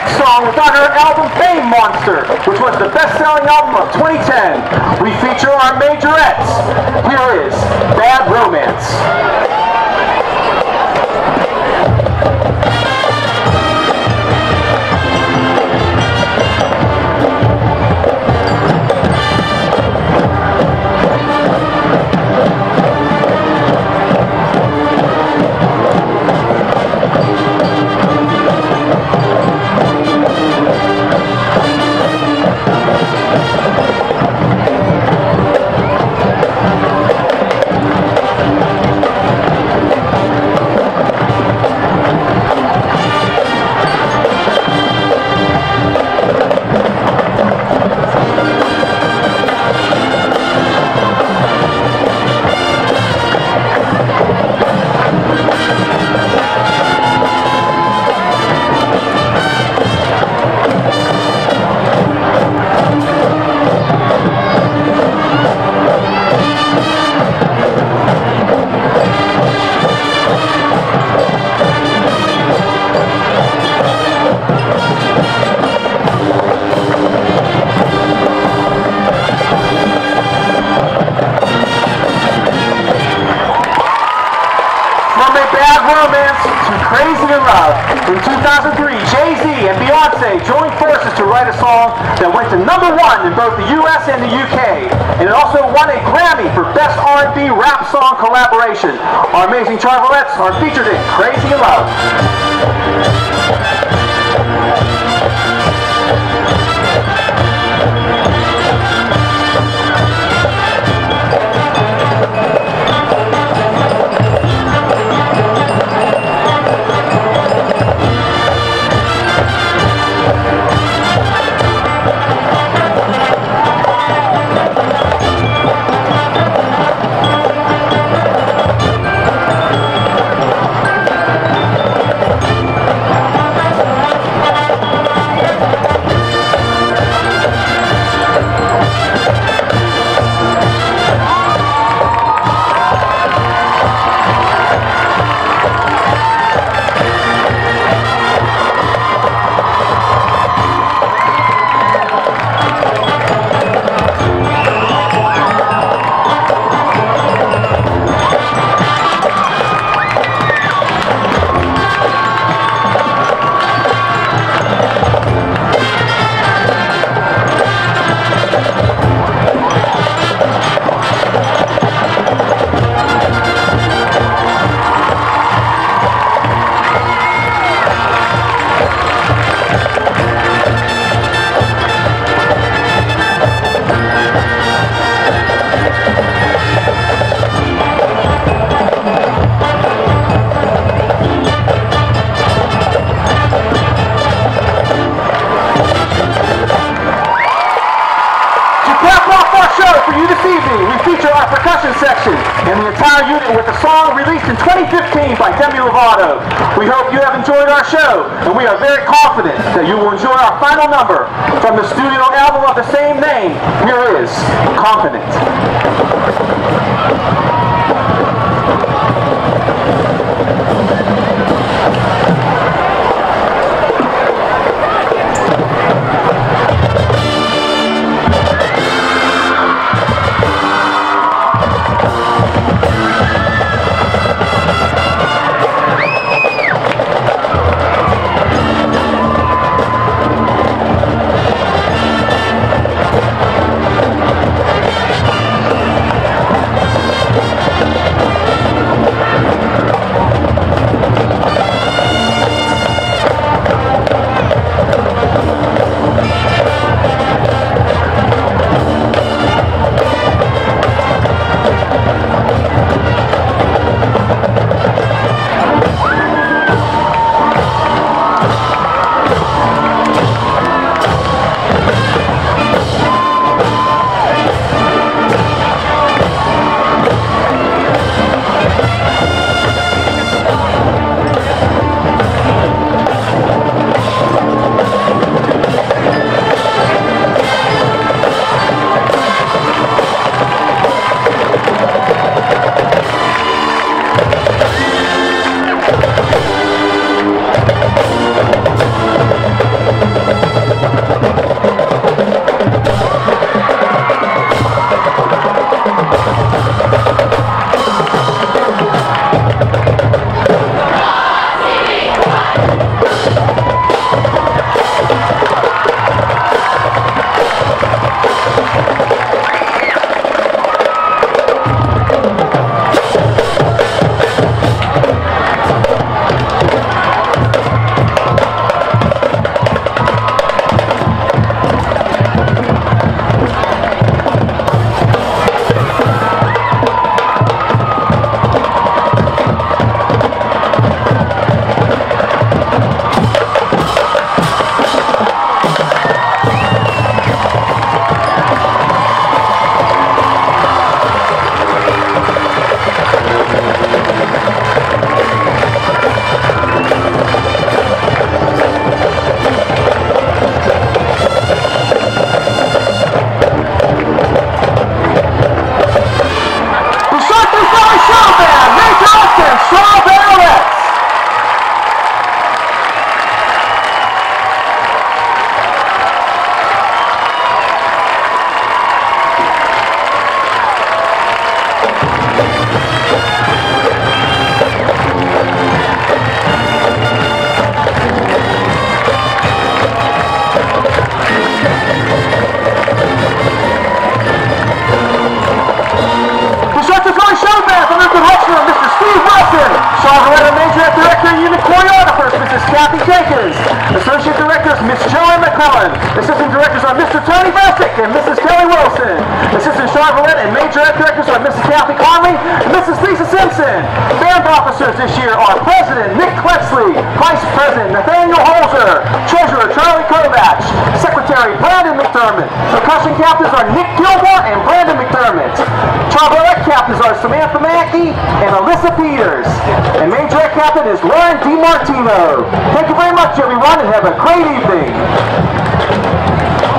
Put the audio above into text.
next song was on her album Fame Monster, which was the best-selling album of 2010. We feature our majorettes. Here is Bad Romance. Crazy in Love. In 2003, Jay-Z and Beyonce joined forces to write a song that went to #1 in both the US and the UK. And it also won a Grammy for Best R&B Rap Song Collaboration. Our amazing Charvelettes are featured in Crazy in Love. Percussion section and the entire unit with a song released in 2015 by Demi Lovato. We hope you have enjoyed our show, and we are very confident that you will enjoy our final number from the studio album of the same name. Here is Confident. Kathy Jenkins. Associate Directors, Miss Joanne McClellan. Assistant Directors are Mr. Tony Vestick and Mrs. Kelly Wilson. Assistant Charlotte and Major Ed Directors are Mrs. Kathy Conley and Mrs. Lisa Simpson. Band officers this year are President Nick Kletzley, Vice President Nathaniel Holzer, Treasurer Charlie Kovach, Secretary Brandon McDermott. Percussion captains are Nick Gilmore and Brandon McDermott. Trombone captains are Samantha Mackey and Alyssa Peters. And Major Ed Captain is Lauren DiMartino. Thank you very much, everyone, and have a great evening.